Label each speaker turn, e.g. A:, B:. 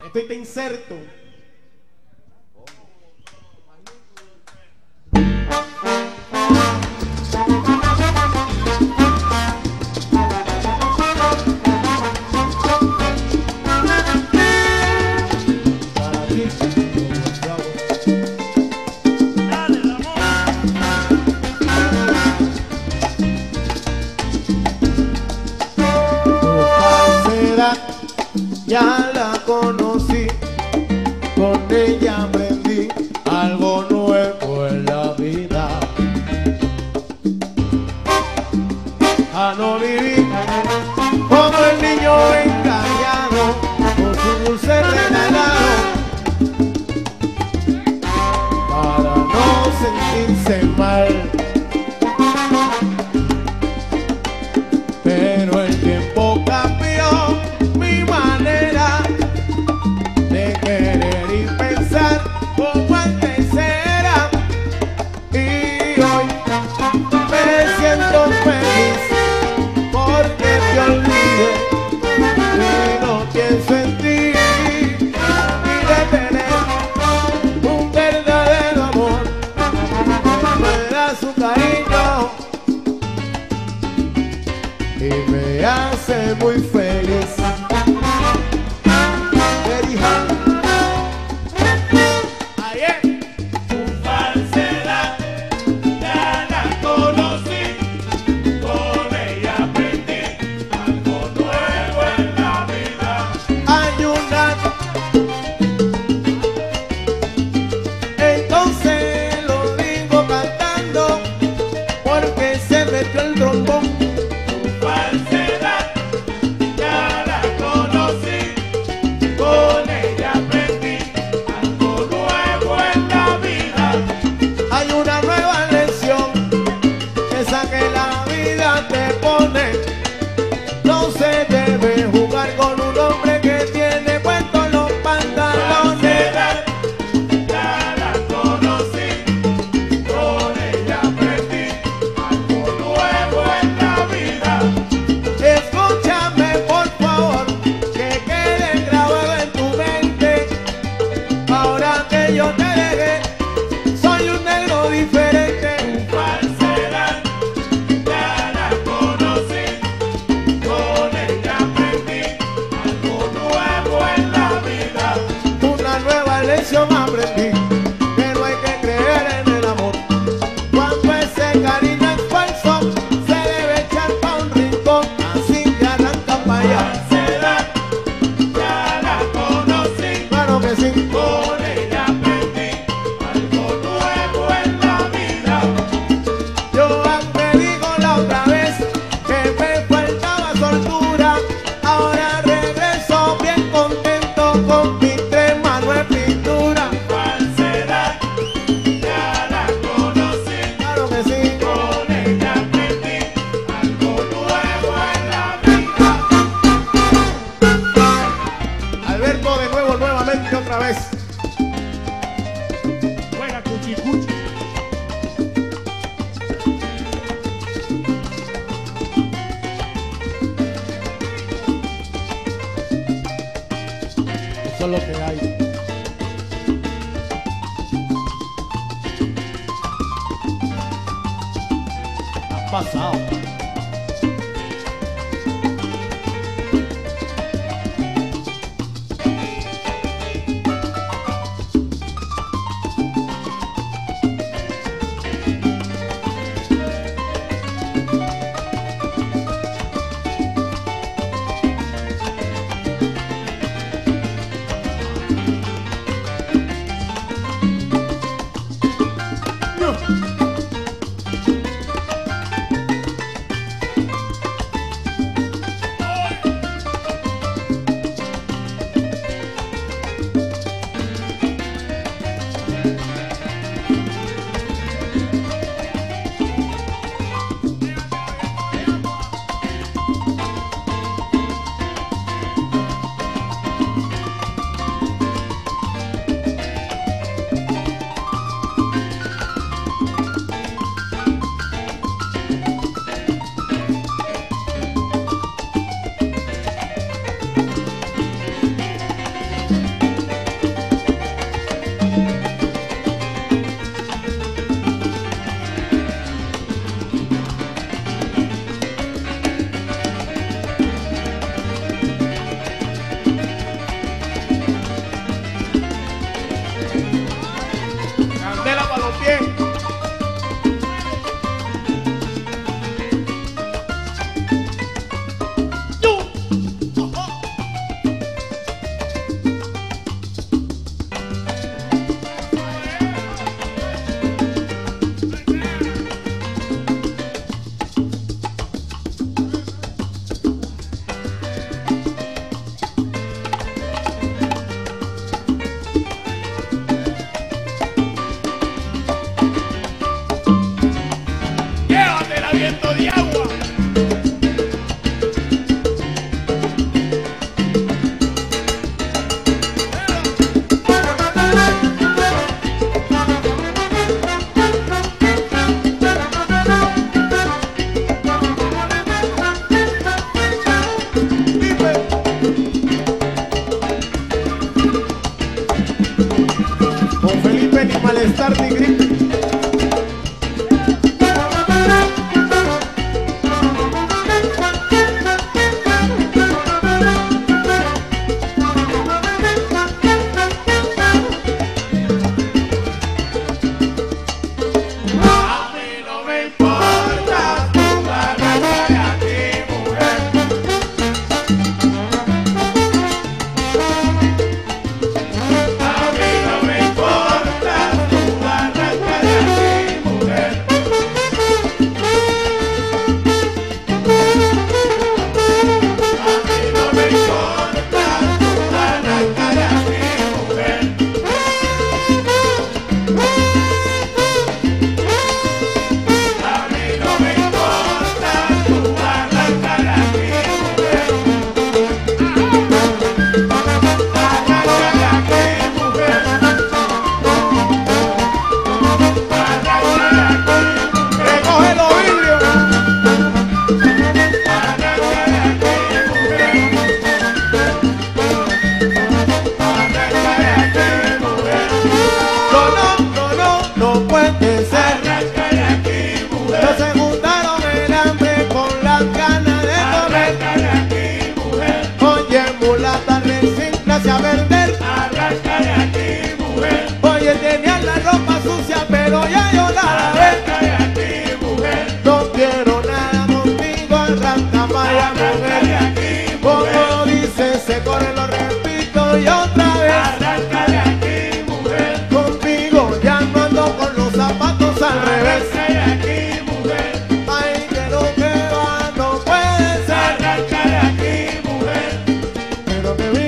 A: Estoy te inserto.
B: Ya la conocí, con ella aprendí algo nuevo en la vida. A no vivir como el niño engañado con su dulce regalado, para no sentirse mal. Pero el tiempo cambió mi manera de querer y pensar como antes era, y hoy me siento feliz porque te olvidé y no pienso en ti, y de tener un verdadero amor que me da su cariño y me hace muy feliz. El trombón, falsedad, ya la conocí, con ella aprendí algo nuevo en la vida. Hay una nueva lección, esa que la vida te pone. No se debe jugar con un hombre que tiene puestos los pantalones. Falsedad, ya la conocí, con ella aprendí algo nuevo en la vida. Escúchame por favor, que quede grabado en tu mente. Ahora que yo te dejé, soy un negro diferente. Falsedad, ya la conocí, con ella aprendí algo nuevo en la vida. Una nueva lección aprendí, que no hay que creer en el amor. Cuando ese cariño es falso, se debe echar pa' un rincón, así que arranca pa' allá. Falsedad, ya la conocí, claro que sí, con ella aprendí algo nuevo en la vida. Yo te digo la otra vez que me faltaba soltura, ahora regreso bien contento con mis tres manos en pintura. Falsedad, ya la conocí, claro que sí, con ella aprendí algo nuevo en la vida. Alberto de nuevo, nuevamente, otra vez.
C: Juega cuchi cuchi.
A: Eso es lo que hay. Ha pasado. Malestar ni gripe. Pero que